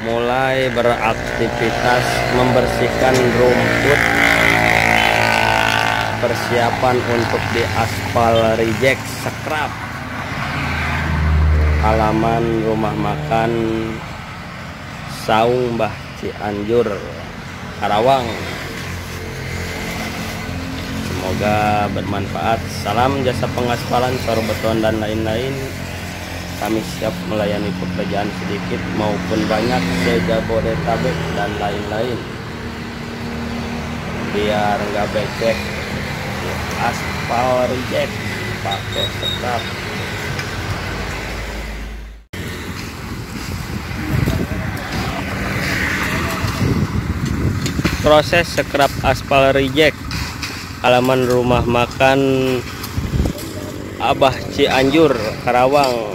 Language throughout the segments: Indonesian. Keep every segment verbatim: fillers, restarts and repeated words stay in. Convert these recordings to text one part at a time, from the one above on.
mulai beraktivitas membersihkan rumput, persiapan untuk diaspal reject scrap halaman rumah makan Saung Mbah Cianjur, Karawang. Semoga bermanfaat. Salam jasa pengaspalan, sor beton dan lain-lain. Kami siap melayani pekerjaan sedikit maupun banyak se-Jabodetabek dan lain-lain. Biar nggak becek, aspal reject pakai scrap. Proses scrap aspal reject halaman rumah makan Abah Cianjur, Karawang.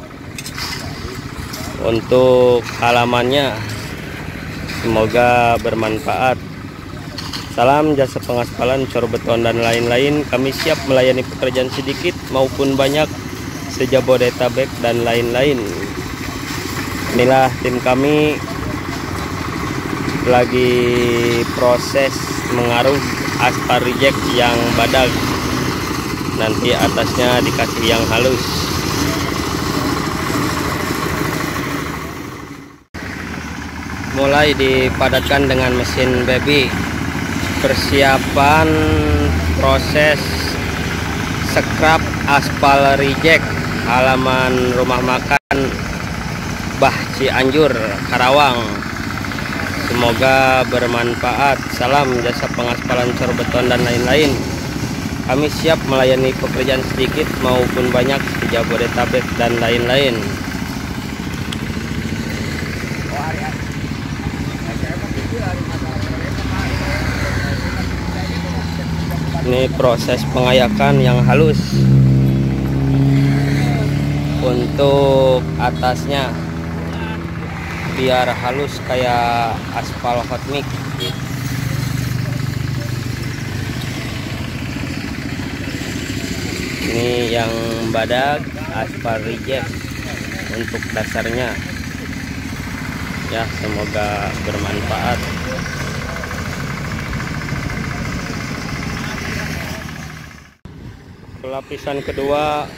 Untuk halamannya semoga bermanfaat. Salam jasa pengaspalan, cor beton dan lain-lain. Kami siap melayani pekerjaan sedikit maupun banyak se-Jabodetabek dan lain-lain. Inilah tim kami lagi proses mengaruh aspal reject yang badak, nanti atasnya dikasih yang halus. Mulai dipadatkan dengan mesin baby. Persiapan proses scrap aspal reject halaman rumah makan Mbah Cianjur, Karawang. Semoga bermanfaat. Salam jasa pengaspalan, cor beton dan lain-lain. Kami siap melayani pekerjaan sedikit maupun banyak di Jabodetabek dan lain-lain. Ini proses pengayakan yang halus untuk atasnya biar halus kayak aspal hot mix. Ini yang badak aspal reject untuk dasarnya ya. Semoga bermanfaat. Lapisan kedua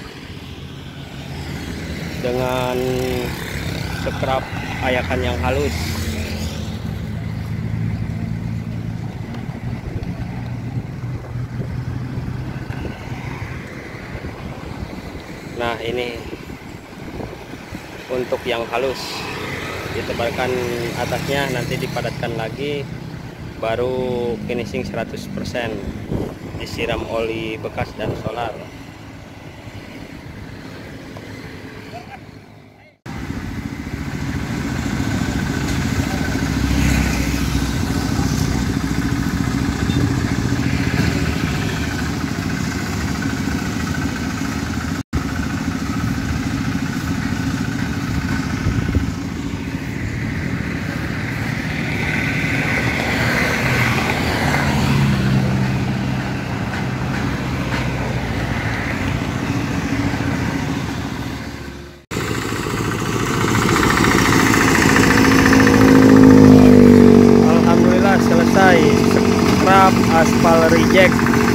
dengan scrap ayakan yang halus. Nah, ini untuk yang halus, ditebalkan atasnya, nanti dipadatkan lagi, baru finishing seratus persen, disiram oli bekas dan solar. Scrap aspal reject.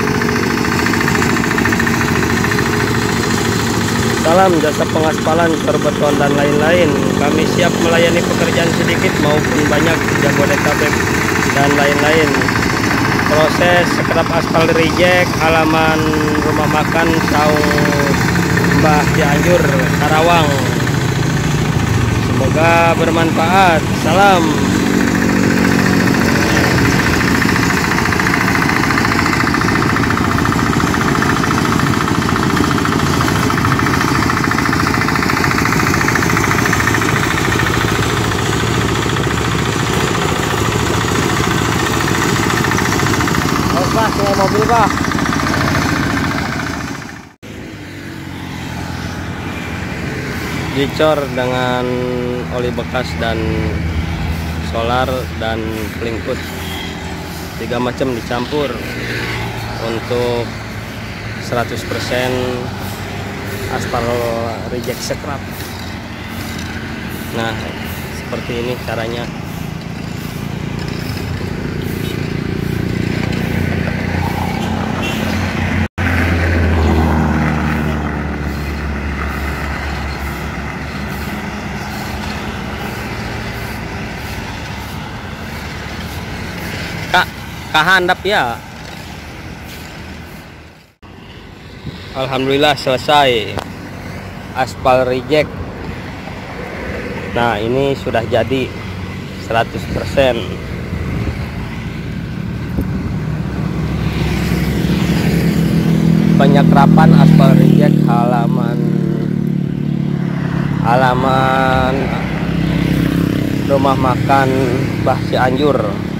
Salam jasa pengaspalan, cor beton dan lain-lain. Kami siap melayani pekerjaan sedikit maupun banyak di Jabodetabek dan lain-lain. Proses scrap aspal reject halaman rumah makan Saung Mbah Cianjur, Karawang. Semoga bermanfaat. Salam. Bah, semua mobil bah. Dicor dengan oli bekas dan solar dan pelingkut, tiga macam dicampur untuk seratus persen aspal reject scrap. Nah, seperti ini caranya. Kak, kahandap ya. Alhamdulillah selesai aspal reject. Nah, ini sudah jadi seratus persen. Penyekrapan aspal reject halaman halaman rumah makan Bah Cianjur.